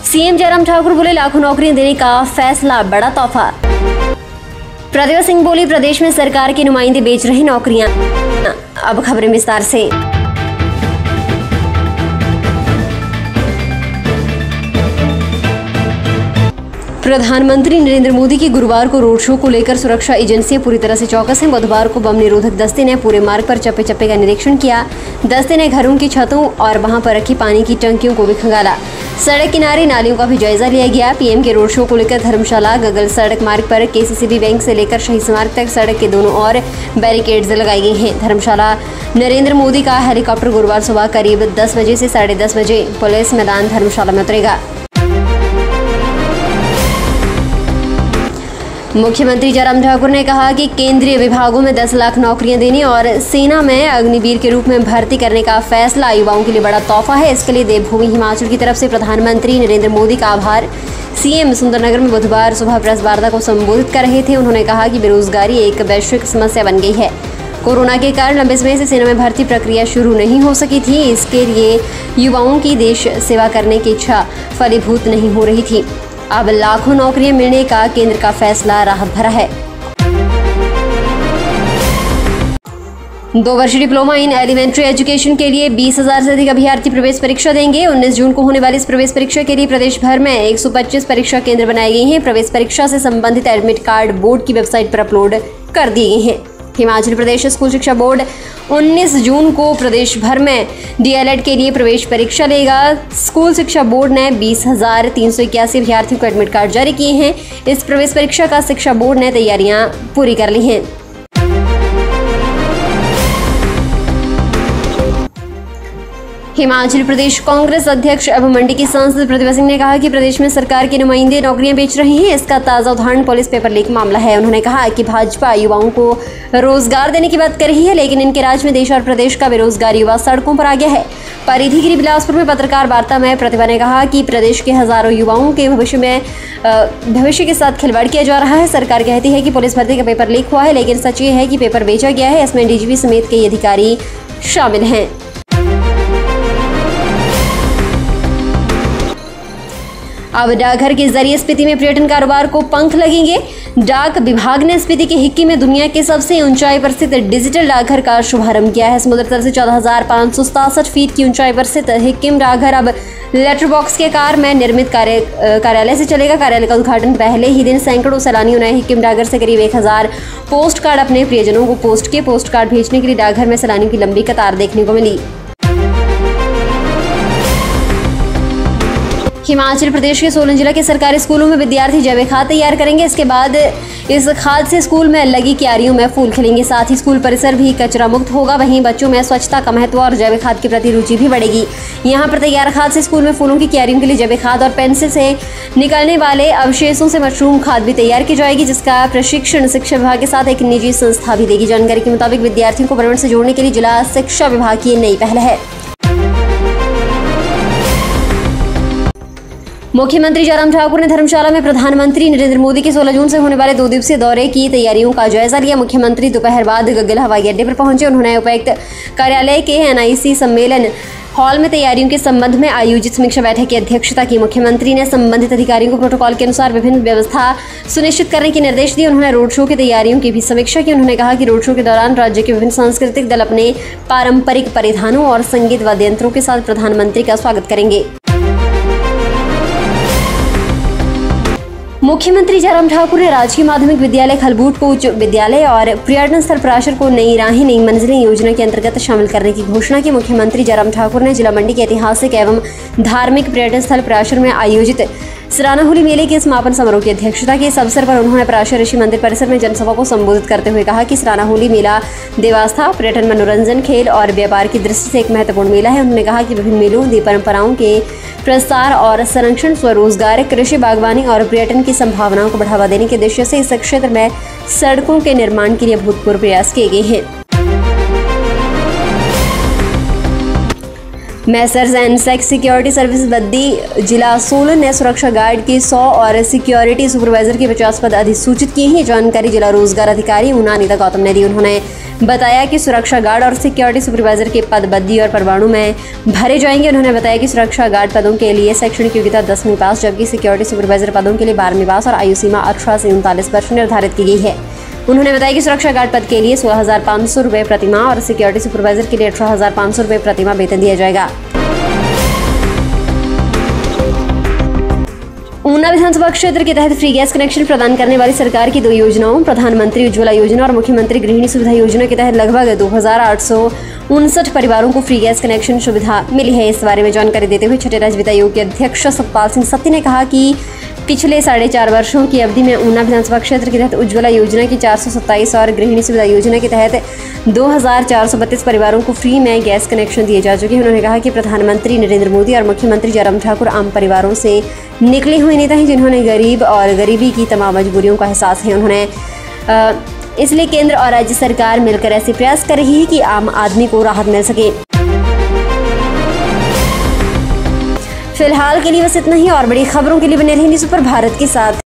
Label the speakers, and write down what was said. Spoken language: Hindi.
Speaker 1: सीएम जयराम ठाकुर बोले लाखों नौकरियां देने का फैसला बड़ा तोहफा। प्रतिभा सिंह बोली प्रदेश में सरकार के नुमाइंदे बेच रहे नौकरियां। अब खबरें विस्तार से। प्रधानमंत्री नरेंद्र मोदी की गुरुवार को रोड शो को लेकर सुरक्षा एजेंसियां पूरी तरह से चौकस हैं। बुधवार को बम निरोधक दस्ते ने पूरे मार्ग पर चप्पे चप्पे का निरीक्षण किया। दस्ते ने घरों की छतों और वहां पर रखी पानी की टंकियों को भी खंगाला। सड़क किनारे नालियों का भी जायजा लिया गया। पीएम के रोड शो को लेकर धर्मशाला गगल सड़क मार्ग पर केसीसीबी बैंक से लेकर शहीद स्मारक तक सड़क के दोनों ओर बैरिकेड्स लगाई गई हैं। धर्मशाला नरेंद्र मोदी का हेलीकॉप्टर गुरुवार सुबह करीब 10 बजे से 10:30 बजे पुलिस मैदान धर्मशाला में उतरेगा। मुख्यमंत्री जयराम ठाकुर ने कहा कि केंद्रीय विभागों में 10 लाख नौकरियां देने और सेना में अग्निवीर के रूप में भर्ती करने का फैसला युवाओं के लिए बड़ा तोहफा है। इसके लिए देवभूमि हिमाचल की तरफ से प्रधानमंत्री नरेंद्र मोदी का आभार। सीएम सुंदरनगर में बुधवार सुबह प्रेस वार्ता को संबोधित कर रहे थे। उन्होंने कहा कि बेरोजगारी एक वैश्विक समस्या बन गई है। कोरोना के कारण लंबे समय से सेना में भर्ती प्रक्रिया शुरू नहीं हो सकी थी। इसके लिए युवाओं की देश सेवा करने की इच्छा फलीभूत नहीं हो रही थी। अब लाखों नौकरियां मिलने का केंद्र का फैसला राहत भरा है। 2 वर्षीय डिप्लोमा इन एलिमेंट्री एजुकेशन के लिए 20,000 से अधिक अभ्यर्थी प्रवेश परीक्षा देंगे। 19 जून को होने वाली इस प्रवेश परीक्षा के लिए प्रदेश भर में 125 परीक्षा केंद्र बनाए गए हैं। प्रवेश परीक्षा से संबंधित एडमिट कार्ड बोर्ड की वेबसाइट पर अपलोड कर दिए गए हैं। हिमाचल प्रदेश स्कूल शिक्षा बोर्ड 19 जून को प्रदेश भर में डीएलएड के लिए प्रवेश परीक्षा लेगा। स्कूल शिक्षा बोर्ड ने 20,381 अभ्यर्थियों को एडमिट कार्ड जारी किए हैं। इस प्रवेश परीक्षा का शिक्षा बोर्ड ने तैयारियां पूरी कर ली हैं। हिमाचल प्रदेश कांग्रेस अध्यक्ष एवं मंडी की सांसद प्रतिभा सिंह ने कहा कि प्रदेश में सरकार के नुमाइंदे नौकरियां बेच रहे हैं। इसका ताजा उदाहरण पुलिस पेपर लीक मामला है। उन्होंने कहा कि भाजपा युवाओं को रोजगार देने की बात कर रही है, लेकिन इनके राज में देश और प्रदेश का बेरोजगार युवा सड़कों पर आ गया है। परिधि गिरी बिलासपुर में पत्रकार वार्ता में प्रतिभा ने कहा कि प्रदेश के हजारों युवाओं के भविष्य के साथ खिलवाड़ किया जा रहा है। सरकार कहती है कि पुलिस भर्ती का पेपर लीक हुआ है, लेकिन सच ये है कि पेपर बेचा गया है। इसमें डीजीपी समेत कई अधिकारी शामिल हैं। अब डाकघर के जरिए स्पीति में पर्यटन कारोबार को पंख लगेंगे। डाक विभाग ने स्पीति के हिक्की में दुनिया के सबसे ऊंचाई पर स्थित डिजिटल डाकघर का शुभारंभ किया है। समुद्र तल से 14,567 फीट की ऊंचाई पर स्थित हिक्किम डाकघर अब लेटर बॉक्स के आकार में निर्मित कार्यालय से चलेगा। कार्यालय का उद्घाटन पहले ही दिन सैकड़ों सैलानियों ने हिक्किम डाकघर से करीब 1000 पोस्ट कार्ड अपने प्रियजनों को पोस्ट किए। पोस्ट कार्ड भेजने के लिए डाकघर में सैलानियों की लंबी कतार देखने को मिली। हिमाचल प्रदेश के सोलन जिला के सरकारी स्कूलों में विद्यार्थी जैविक खाद तैयार करेंगे। इसके बाद इस खाद से स्कूल में लगी क्यारियों में फूल खिलेंगे। साथ ही स्कूल परिसर भी कचरा मुक्त होगा। वहीं बच्चों में स्वच्छता का महत्व और जैविक खाद के प्रति रुचि भी बढ़ेगी। यहाँ पर तैयार खाद से स्कूल में फूलों की क्यारियों के लिए जैविक खाद और पेंसिल से निकलने वाले अवशेषों से मशरूम खाद भी तैयार की जाएगी, जिसका प्रशिक्षण शिक्षा विभाग के साथ एक निजी संस्था भी देगी। जानकारी के मुताबिक विद्यार्थियों को पर्यावरण से जोड़ने के लिए जिला शिक्षा विभाग की नई पहल है। मुख्यमंत्री जयराम ठाकुर ने धर्मशाला में प्रधानमंत्री नरेंद्र मोदी के 16 जून से होने वाले 2 दिवसीय दौरे की तैयारियों का जायजा लिया। मुख्यमंत्री दोपहर बाद गगल हवाई अड्डे पर पहुंचे। उन्होंने उपायुक्त कार्यालय के एनआईसी सम्मेलन हॉल में तैयारियों के संबंध में आयोजित समीक्षा बैठक की अध्यक्षता की। मुख्यमंत्री ने संबंधित अधिकारियों को प्रोटोकॉल के अनुसार विभिन्न व्यवस्था सुनिश्चित करने के निर्देश दिए। उन्होंने रोड शो की तैयारियों की भी समीक्षा की। उन्होंने कहा कि रोड शो के दौरान राज्य के विभिन्न सांस्कृतिक दल अपने पारंपरिक परिधानों और संगीत वाद्य यंत्रों के साथ प्रधानमंत्री का स्वागत करेंगे। मुख्यमंत्री जयराम ठाकुर ने राजकीय माध्यमिक विद्यालय खलबूट को उच्च विद्यालय और पर्यटन स्थल प्राशर को नई राहें नई मंजिलें योजना के अंतर्गत शामिल करने की घोषणा की। मुख्यमंत्री जयराम ठाकुर ने जिला मंडी के ऐतिहासिक एवं धार्मिक पर्यटन स्थल प्राशर में आयोजित सराना होली मेले के समापन समारोह की अध्यक्षता की। इस अवसर पर उन्होंने प्राशर ऋषि मंदिर परिसर में जनसभा को संबोधित करते हुए कहा कि सराना होली मेला देवास्था, पर्यटन, मनोरंजन, खेल और व्यापार की दृष्टि से एक महत्वपूर्ण मेला है। उन्होंने कहा कि विभिन्न मेलों दी परंपराओं के प्रसार और संरक्षण, स्वरोजगार, कृषि, बागवानी और पर्यटन की संभावनाओं को बढ़ावा देने के उद्देश्य से इस क्षेत्र में सड़कों के निर्माण के लिए अभूतपूर्व प्रयास किए गए हैं। Messrs and sex security service Baddi जिला सोलन ने सुरक्षा गार्ड की 100 और सिक्योरिटी सुपरवाइजर के 50 पद अधिसूचित किए हैं। जानकारी जिला रोजगार अधिकारी ऊना अनिता गौतम ने दी। उन्होंने बताया कि सुरक्षा गार्ड और सिक्योरिटी सुपरवाइजर के पद बद्दी और परवाणु में भरे जाएंगे। उन्होंने बताया कि सुरक्षा गार्ड पदों के लिए शैक्षणिक योग्यता 10वीं पास, जबकि सिक्योरिटी सुपरवाइजर पदों के लिए 12वीं पास और आयु सीमा 18 से 39 वर्ष निर्धारित की गई है। उन्होंने बताया कि सुरक्षा गार्ड पद के लिए 16,500 रुपये प्रतिमाह और सिक्योरिटी सुपरवाइजर के लिए 18,500 रुपये प्रतिमाह वेतन दिया जाएगा। ऊना विधानसभा क्षेत्र के तहत फ्री गैस कनेक्शन प्रदान करने वाली सरकार की 2 योजनाओं प्रधानमंत्री उज्ज्वला योजना और मुख्यमंत्री गृहिणी सुविधा योजना के तहत लगभग 2,859 परिवारों को फ्री गैस कनेक्शन सुविधा मिली है। इस बारे में जानकारी देते हुए छठे राज्य वित्त आयोग के अध्यक्ष सतपाल सिंह सत्ती ने कहा कि पिछले 4.5 वर्षों की अवधि में ऊना विधानसभा क्षेत्र के तहत उज्ज्वला योजना की 427 और गृहिणी सुविधा योजना के तहत 2,432 परिवारों को फ्री में गैस कनेक्शन दिए जा चुके हैं। उन्होंने कहा कि प्रधानमंत्री नरेंद्र मोदी और मुख्यमंत्री जयराम ठाकुर आम परिवारों से निकले हुए नेता हैं, जिन्होंने गरीब और गरीबी की तमाम मजबूरियों का एहसास है। उन्होंने इसलिए केंद्र और राज्य सरकार मिलकर ऐसे प्रयास कर रही है कि आम आदमी को राहत मिल सके। फिलहाल के लिए बस इतना ही और बड़ी खबरों के लिए बने रहिए न्यूज़ सुपर भारत के साथ।